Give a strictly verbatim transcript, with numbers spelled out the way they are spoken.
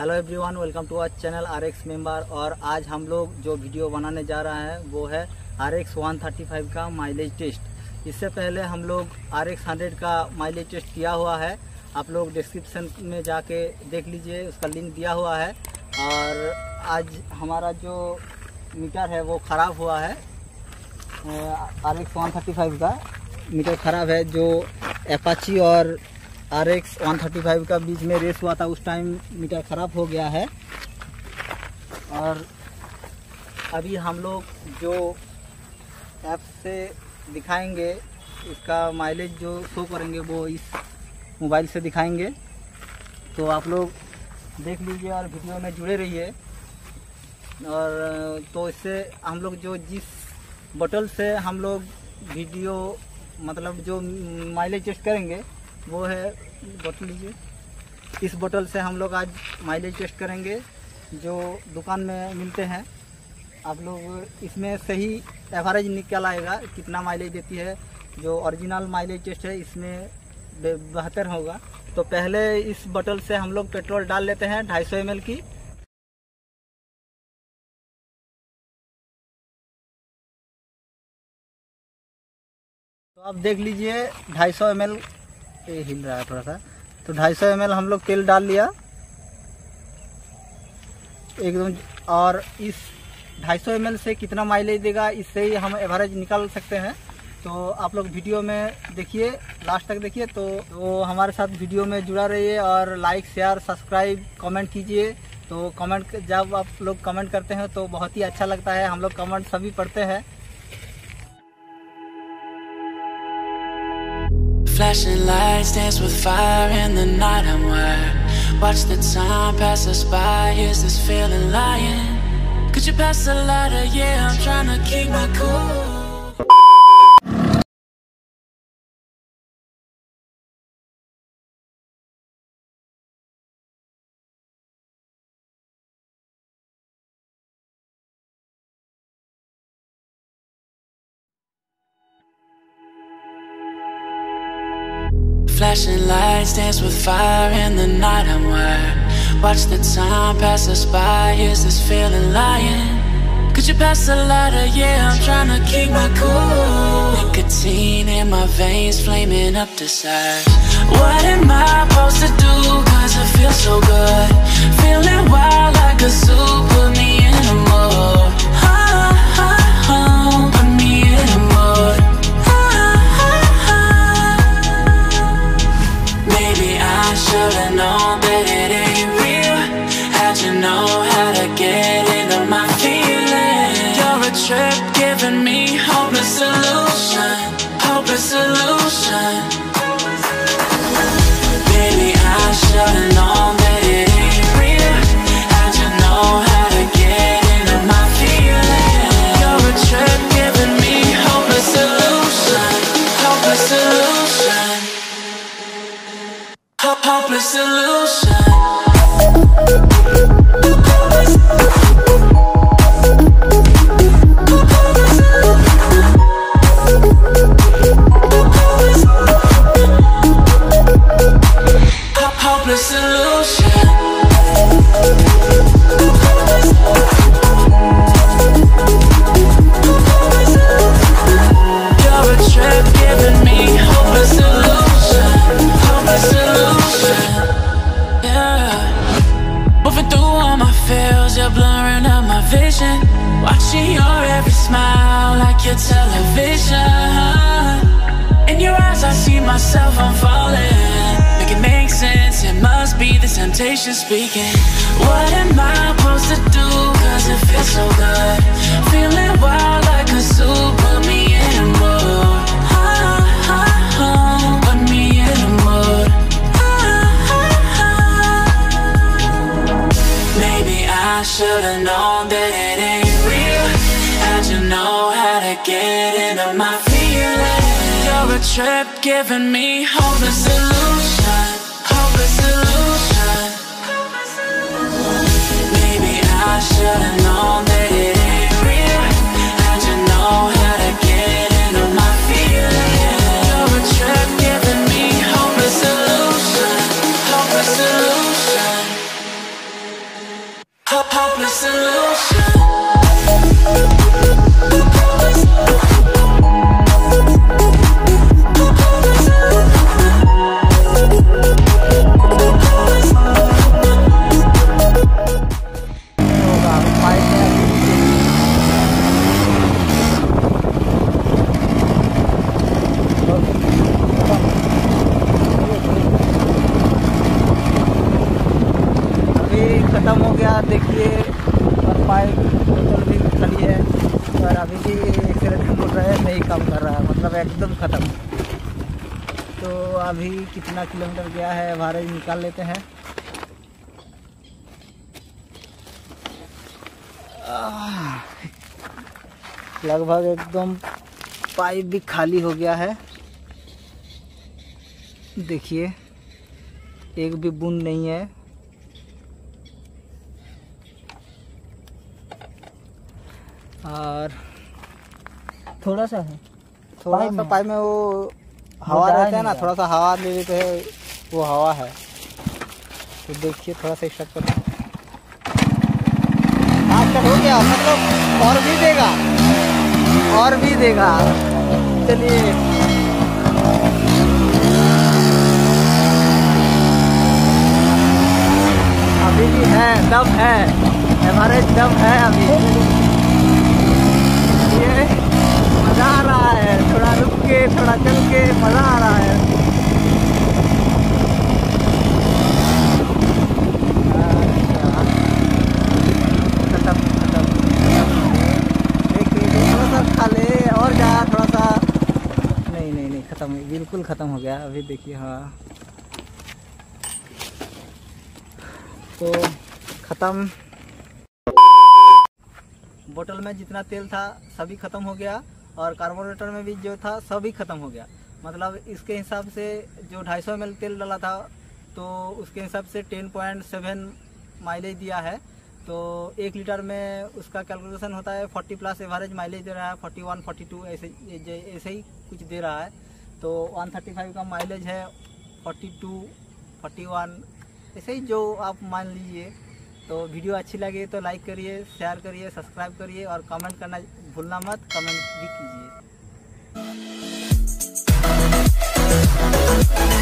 Hello everyone, welcome to our channel R X member. और आज हम लोग जो वीडियो बनाने जा रहे हैं वो है R X one thirty five का माइलेज टेस्ट। इससे पहले हम लोग आर एक्स हंड्रेड का माइलेज टेस्ट किया हुआ है, आप लोग डिस्क्रिप्शन में जाके देख लीजिए, उसका लिंक दिया हुआ है। और आज हमारा जो मीटर है वो ख़राब हुआ है, R X one thirty five का मीटर ख़राब है। जो एपाची और R X one thirty five का बीच में रेस हुआ था उस टाइम मीटर ख़राब हो गया है। और अभी हम लोग जो ऐप से दिखाएंगे इसका माइलेज जो शो करेंगे वो इस मोबाइल से दिखाएंगे, तो आप लोग देख लीजिए और वीडियो में जुड़े रहिए। और तो इससे हम लोग जो जिस बोतल से हम लोग वीडियो मतलब जो माइलेज टेस्ट करेंगे वो है, बोतल लीजिए, इस बोतल से हम लोग आज माइलेज टेस्ट करेंगे जो दुकान में मिलते हैं। आप लोग इसमें सही एवरेज निकल आएगा कितना माइलेज देती है। जो ओरिजिनल माइलेज टेस्ट है इसमें बेहतर होगा। तो पहले इस बोतल से हम लोग पेट्रोल डाल लेते हैं ढाई सौ एम एल की। तो आप देख लीजिए ढाई सौ एम एल ये हिल रहा है थोड़ा सा, तो ढाई सौ एम एल हम लोग तेल डाल लिया एकदम। और इस ढाई सौ एम एल से कितना माइलेज देगा इससे ही हम एवरेज निकाल सकते हैं। तो आप लोग वीडियो में देखिए, लास्ट तक देखिए, तो, तो हमारे साथ वीडियो में जुड़ा रहिए और लाइक शेयर सब्सक्राइब कमेंट कीजिए। तो कमेंट जब आप लोग कमेंट करते हैं तो बहुत ही अच्छा लगता है, हम लोग कमेंट सभी पढ़ते हैं। Flashing lights dance with fire in the night I'm wired. Watch the time pass us by, is this feeling lying? Could you pass the lighter? Yeah, I'm trying to keep my cool. Flashing lights dance with fire in the night I'm wired. Watch the time pass us by, is this feeling lying? Could you pass the lighter? Yeah, I'm trying to keep my cool. Nicotine in my veins, flaming up desire. What am I supposed to do? Cause it feels so good. Feeling wild like a zoo, put me in a mood. Oh, oh, oh, put me in a mood. I should've known that it ain't real. How'd you know how to get into my feelings? You're a trip giving me hopeless solution, hopeless solution. Baby, I should've known that it ain't real. How'd you know how to get into my feelings? You're a trip giving me hopeless solution, hopeless solution. Hopeless solution. Hopeless solution. You're a trip giving me hopeless solution, hopeless solution. Moving through all my feels, you're blurring out my vision. Watching your every smile like your television. In your eyes I see myself, I'm falling. Make it make sense, it must be the temptation speaking. What am I supposed to do? Cause it feels so good. Feeling wild like a zoo, put me in a mood. Oh, oh, oh, put me in a mood. I should've known that it ain't real. How'd you know how to get into my feelings? You're a trip giving me hopeless solution, hopeless solution. Maybe I should've known that it ain't real. How'd you know how to get into my feelings? You're a trip giving me hopeless solution, hopeless solution. अभी कितना kilometre गया है average निकाल लेते हैं। लगभग एकदम pipe भी खाली हो गया है, देखिए एक भी बूंद नहीं है। और थोड़ा सा है, थोड़ा पाइप सा में। पाइप में वो हवा जा रहता है नहीं ना, रहा। थोड़ा सा हवा ले लेते हैं, वो हवा है। तो देखिए थोड़ा सा स्टार्ट करते हैं। हाँ स्टार्ट हो गया, मतलब और भी देगा और भी देगा। चलिए अभी भी है, दम है, एवरेज दम है अभी। ये मजा आ रहा है, थोड़ा रुक के थोड़ा चल के मजा आ रहा है। खत्म खत्म, देखिए थोड़ा सा खा ले और जा, थोड़ा सा। नहीं नहीं नहीं खत्म, बिल्कुल खत्म हो गया अभी। देखिए हाँ तो खत्म। बोतल में जितना तेल था सभी खत्म हो गया और कार्बोरेटर में भी जो था सभी खत्म हो गया। मतलब इसके हिसाब से जो ढाई सौ एम एल तेल डाला था तो उसके हिसाब से टेन पॉइंट सेवन माइलेज दिया है। तो एक लीटर में उसका कैलकुलेशन होता है फोर्टी प्लस एवरेज माइलेज दे रहा है, फोर्टी वन फोर्टी टू ऐसे ऐसे ही कुछ दे रहा है। तो वन थर्टी फाइव का माइलेज है, फोर्टी टू फोर्टी वन ऐसे ही जो आप मान लीजिए। तो वीडियो अच्छी लगे तो लाइक करिए, शेयर करिए, सब्सक्राइब करिए और कमेंट करना भूलना मत, कमेंट भी कीजिए।